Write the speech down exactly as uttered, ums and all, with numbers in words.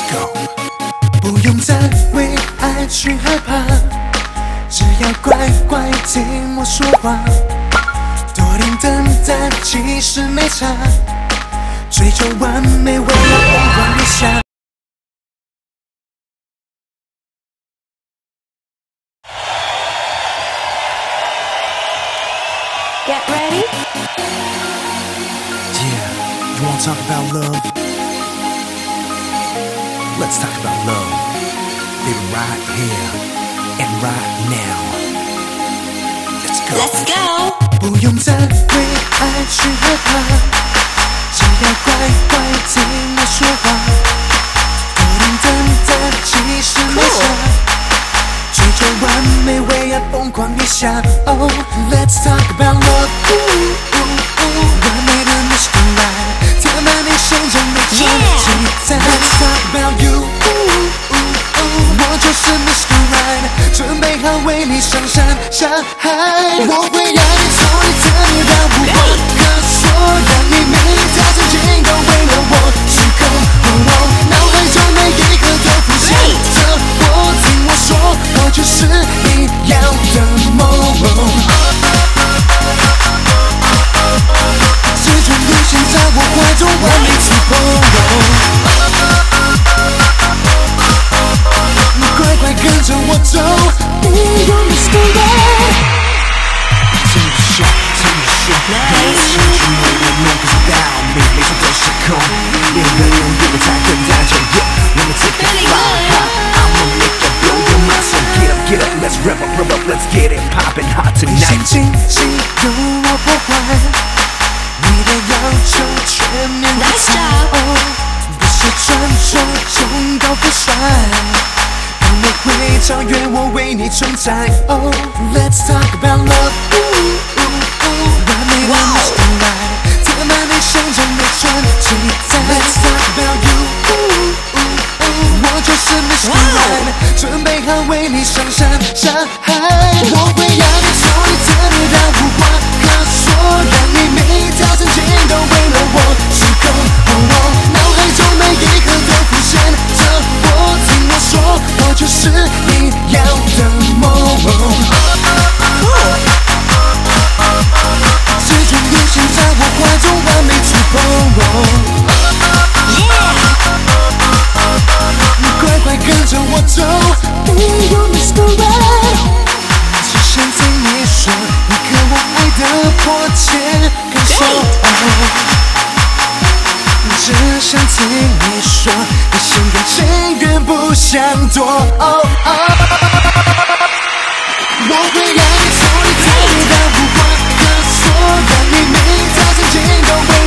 go， 不用再为爱去害怕，只要乖乖听我说话，多点等待其实没差，追求完美为了疯狂一下。 Get ready? Yeah, you wanna talk about love? Let's talk about love. Baby, right here and right now. Let's go. Let's go. 不用再为爱去害怕，只要乖乖听我说话，多点等待其实没差。 追求完美，为爱疯狂一下。Oh, let's talk about love. 完美的 Mister Right， 填满你心中的期待。Let's talk about you. 我就是 Mister Right， 准备好为你上山下海。我会让你从你的你到无话可说，让你每一条曾经都为了我失控。脑海中每一刻都浮现着我，听我说。 我就是你要的梦，始终出现在我怀中，完美触碰。你乖乖跟着我走，你有 Mister Right。听我说，听我说，没有想去为我梦，可是到你每次都失控，恋人永远才更加久远。Let me take it fly，I'ma make it blow your mind。 Get up, get up, let's rev up, rev up, let's get it poppin' hot tonight。轻轻由我破坏你的要求，全面的采哦，不是传说中高富帅，让我会超越我，为你存在。Oh, let's talk about love。完美的 Mister Right， 填满你心中的传奇。Let's talk about you。 我就是 Mister Right， 准备好为你上山下海。我会让你从你的你到无话可说，让你每一条曾经都为了我失控。脑海中每一刻都浮现着我，听我说，我就是你要的梦，始终出现在我怀中，完美触碰。 乖乖跟着我走，你有 Mister Right。只想听你说，一颗我爱的迫切感受。只想听你说，你心跟情愿不想躲。我会让你从你的你到无话可说，让你每一条曾经都为